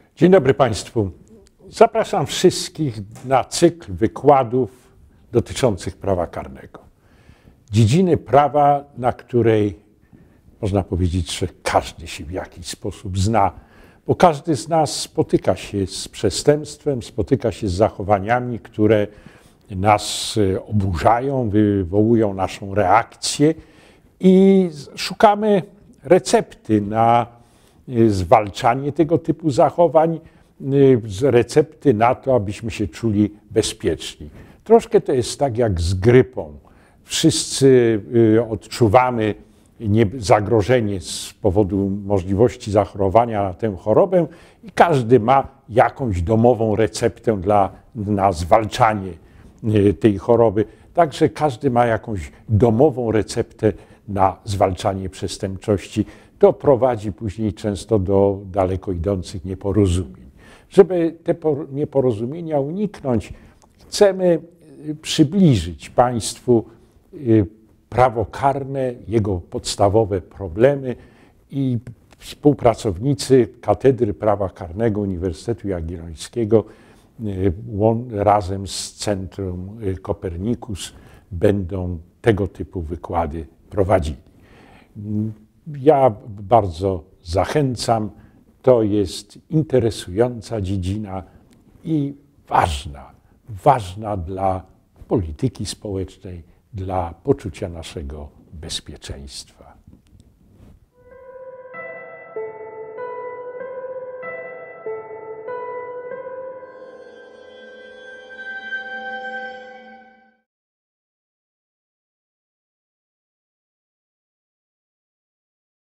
Dzień dobry Państwu. Zapraszam wszystkich na cykl wykładów dotyczących prawa karnego. Dziedziny prawa, na której można powiedzieć, że każdy się w jakiś sposób zna, bo każdy z nas spotyka się z przestępstwem, spotyka się z zachowaniami, które nas oburzają, wywołują naszą reakcję i szukamy recepty na zwalczanie tego typu zachowań, recepty na to, abyśmy się czuli bezpieczni. Troszkę to jest tak jak z grypą. Wszyscy odczuwamy zagrożenie z powodu możliwości zachorowania na tę chorobę i każdy ma jakąś domową receptę na zwalczanie tej choroby. Także każdy ma jakąś domową receptę na zwalczanie przestępczości. To prowadzi później często do daleko idących nieporozumień. Żeby te nieporozumienia uniknąć, chcemy przybliżyć Państwu prawo karne, jego podstawowe problemy i współpracownicy Katedry Prawa Karnego Uniwersytetu Jagiellońskiego razem z Centrum Copernicus będą tego typu wykłady prowadzili. Ja bardzo zachęcam. To jest interesująca dziedzina i ważna dla polityki społecznej, dla poczucia naszego bezpieczeństwa.